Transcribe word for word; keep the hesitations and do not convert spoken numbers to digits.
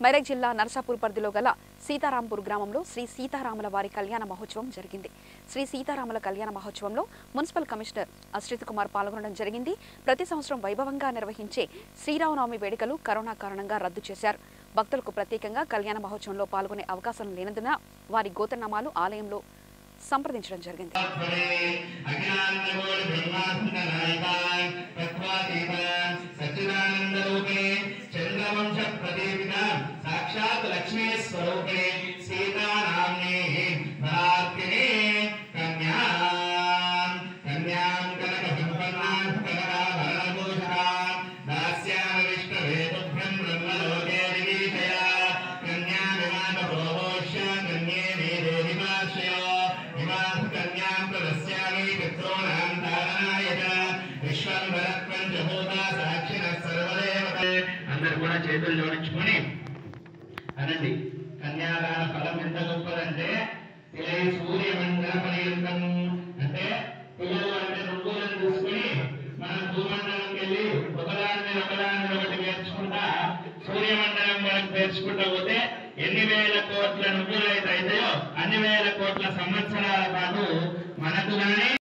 మెదక్ జిల్లా నర్సాపూర్ పరిధిలో గల సీతారాంపూర్ గ్రామంలో శ్రీ సీతారాముల వారి కళ్యాణ మహోత్సవం జరిగింది. శ్రీ సీతారాముల కళ్యాణ మహోత్సవంలో మున్సిపల్ కమిషనర్ అశ్రిత్ కుమార్ పాల్గొనడం జరిగింది. ప్రతి సంవత్సరం వైభవంగా నిర్వహించే శ్రీరామనవమి వేడుకలు కరోనా కారణంగా రద్దు చేశారు. భక్తులకు ప్రత్యేకంగా కళ్యాణ మహోత్సవంలో పాల్గొనే అవకాశం లేనందున వారి గోత్రనామాలు ఆలయంలో సంప్రదించడం జరిగింది. साक्षात् लक्ष्मी स्वरूपे सीताराम्ने भारतिने कन्या कन्यां कनक संपन्नां कनकाभरणभूषा दास्याविष्टवेदुभ्यं ब्रह्मलोके विदीशया कन्या विमानप्रोभोष्य कन्ये मेदेहिमाश्रयो हिमात् कन्यां प्रदस्यामि पितॄणां धारणाय च विश्वम्भरः पञ्चभूता साक्षिणः सर्वदेवते अंदर కూడా చేతులు జోడించుకొని అనండి. కన్యాదాన ఫలం ఎంత గొప్పదంటే ఇలా సూర్యమండల పర్యంతం అంటే పిల్లలు అంటే రుగ్గులను తీసుకుని మనం భూమండలంకి వెళ్ళి ఒకదాన్ని ఒకదాన్ని ఒకటి పేర్చుకుంటా సూర్యమండలం వరకు పేర్చుకుంటా పోతే ఎన్ని వేల కోట్ల నువ్వులు అయితే అవుతాయో అన్ని వేల కోట్ల సంవత్సరాల పాటు మనకు కానీ